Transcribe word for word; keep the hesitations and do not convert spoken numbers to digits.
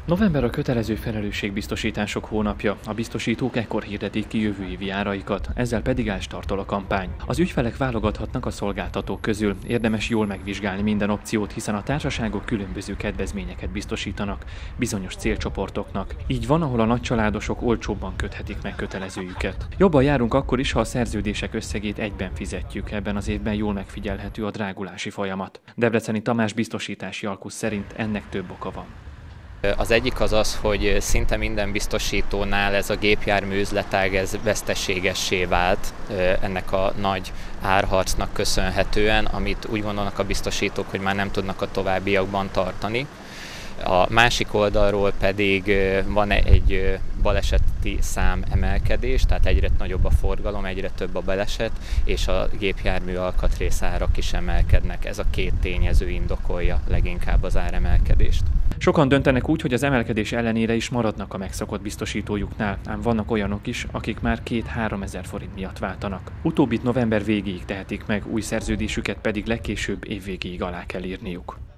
November a kötelező felelősségbiztosítások hónapja, a biztosítók ekkor hirdetik ki jövő évi áraikat, ezzel pedig ástartol a kampány. Az ügyfelek válogathatnak a szolgáltatók közül, érdemes jól megvizsgálni minden opciót, hiszen a társaságok különböző kedvezményeket biztosítanak bizonyos célcsoportoknak. Így van, ahol a nagycsaládosok olcsóbban köthetik meg kötelezőjüket. Jobban járunk akkor is, ha a szerződések összegét egyben fizetjük, ebben az évben jól megfigyelhető a drágulási folyamat. Debreceni Tamás biztosítási alkusz szerint ennek több oka van. Az egyik az az, hogy szinte minden biztosítónál ez a gépjármű üzletág ez veszteségessé vált ennek a nagy árharcnak köszönhetően, amit úgy gondolnak a biztosítók, hogy már nem tudnak a továbbiakban tartani. A másik oldalról pedig van egy baleseti szám emelkedés, tehát egyre nagyobb a forgalom, egyre több a baleset, és a gépjármű alkatrészárak is emelkednek. Ez a két tényező indokolja leginkább az áremelkedést. Sokan döntenek úgy, hogy az emelkedés ellenére is maradnak a megszokott biztosítójuknál, ám vannak olyanok is, akik már két-három ezer forint miatt váltanak. Utóbbit november végéig tehetik meg, új szerződésüket pedig legkésőbb év végéig alá kell írniuk.